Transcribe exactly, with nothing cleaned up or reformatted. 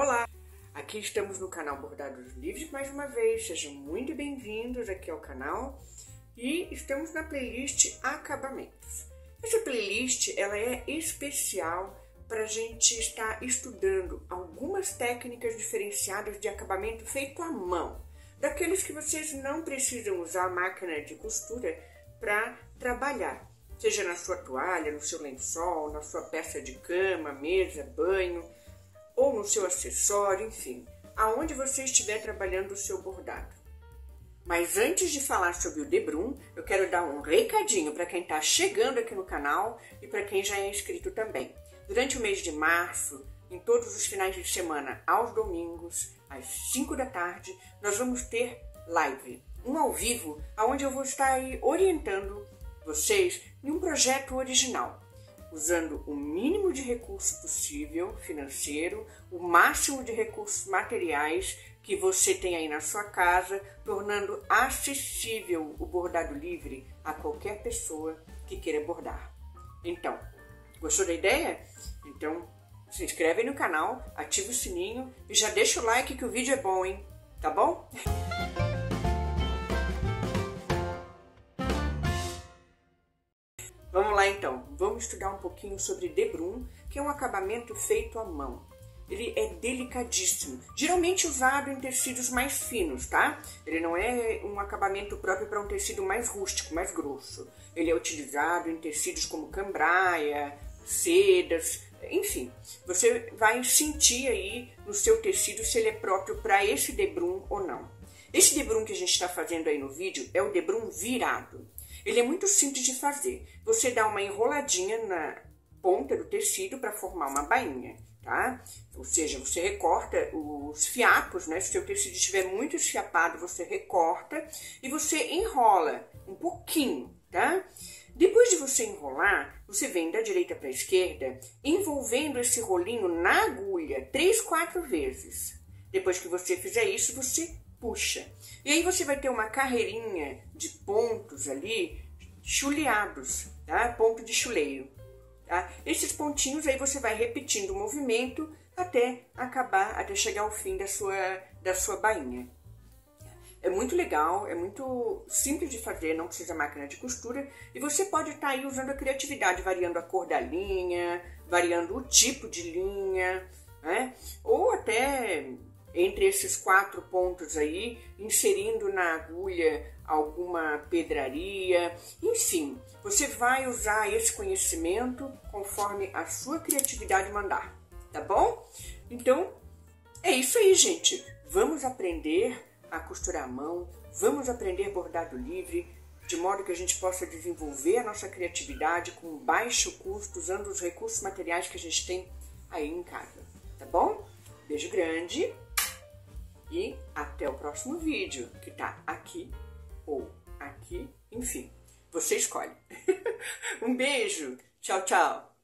Olá! Aqui estamos no canal Bordados Livres mais uma vez, sejam muito bem-vindos aqui ao canal e estamos na playlist Acabamentos. Essa playlist ela é especial para a gente estar estudando algumas técnicas diferenciadas de acabamento feito à mão, daqueles que vocês não precisam usar a máquina de costura para trabalhar, seja na sua toalha, no seu lençol, na sua peça de cama, mesa, banho, ou no seu acessório, enfim, aonde você estiver trabalhando o seu bordado. Mas antes de falar sobre o Debrum, eu quero dar um recadinho para quem está chegando aqui no canal e para quem já é inscrito também. Durante o mês de março, em todos os finais de semana, aos domingos, às cinco da tarde, nós vamos ter live, um ao vivo, onde eu vou estar aí orientando vocês em um projeto original, usando o mínimo de recurso possível financeiro, o máximo de recursos materiais que você tem aí na sua casa, tornando acessível o bordado livre a qualquer pessoa que queira bordar. Então, gostou da ideia? Então, se inscreve no canal, ativa o sininho e já deixa o like que o vídeo é bom, hein? Tá bom? Vamos lá então, vamos estudar um pouquinho sobre Debrum, que é um acabamento feito à mão. Ele é delicadíssimo, geralmente usado em tecidos mais finos, tá? Ele não é um acabamento próprio para um tecido mais rústico, mais grosso. Ele é utilizado em tecidos como cambraia, sedas, enfim. Você vai sentir aí no seu tecido se ele é próprio para esse Debrum ou não. Esse Debrum que a gente está fazendo aí no vídeo é o Debrum virado. Ele é muito simples de fazer. Você dá uma enroladinha na ponta do tecido para formar uma bainha, tá? Ou seja, você recorta os fiapos, né? Se o seu tecido estiver muito esfiapado, você recorta e você enrola um pouquinho, tá? Depois de você enrolar, você vem da direita para a esquerda, envolvendo esse rolinho na agulha três, quatro vezes. Depois que você fizer isso, você puxa. E aí você vai ter uma carreirinha de pontos ali, chuleados, tá? Ponto de chuleio, tá? Esses pontinhos aí você vai repetindo o movimento até acabar, até chegar ao fim da sua, da sua bainha. É muito legal, é muito simples de fazer, não precisa máquina de costura. E você pode estar aí usando a criatividade, variando a cor da linha, variando o tipo de linha, né? Ou até entre esses quatro pontos aí, inserindo na agulha alguma pedraria, enfim, você vai usar esse conhecimento conforme a sua criatividade mandar, tá bom? Então, é isso aí, gente. Vamos aprender a costurar à mão, vamos aprender bordado livre, de modo que a gente possa desenvolver a nossa criatividade com baixo custo, usando os recursos materiais que a gente tem aí em casa, tá bom? Beijo grande! E até o próximo vídeo, que tá aqui ou aqui, enfim, você escolhe. Um beijo, tchau, tchau!